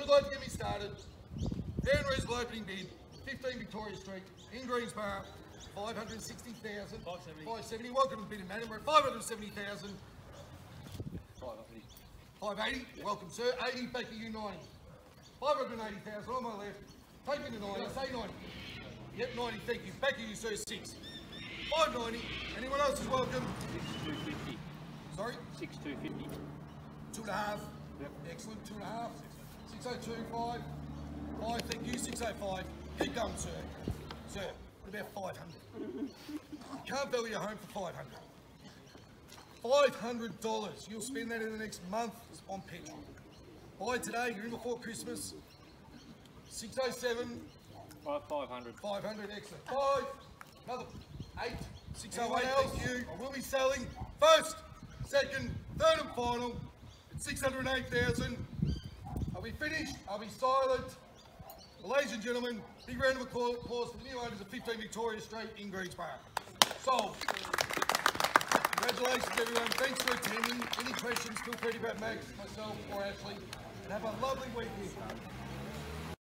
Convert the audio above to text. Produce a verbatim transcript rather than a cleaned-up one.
would like to get me started. Darren opening bid, fifteen Victoria Street in Greensborough, five hundred sixty thousand dollars. five seventy. Welcome to the bid in Manning. We're at five hundred seventy thousand dollars. five eighty. Welcome, sir. eighty. Back to you, ninety. five hundred eighty thousand dollars on my left. Take me to ninety. Say ninety. Yep, ninety. Thank you. Back to you, sir. six. five ninety. Anyone else is welcome? six two fifty. Sorry? six two fifty. Two and a half. Yep. Excellent. Two and a half. six oh two, five. five, thank you. six oh five. Keep going, sir. Sir, what about five hundred? You can't value your home for five hundred. five hundred dollars. You'll spend that in the next month on petrol. Buy today, you're in before Christmas. six oh seven. five hundred. five hundred, excellent. five. Another eight. six oh eight, thank you. I will be selling first, second, third and final at six hundred eight thousand. I'll be finished. I'll be silent. Ladies and gentlemen, big round of applause for the new owners of fifteen Victoria Street in Greensborough. Sold. Congratulations, everyone. Thanks for attending. Any questions, feel free to grab Max, myself, or Ashley. And have a lovely weekend.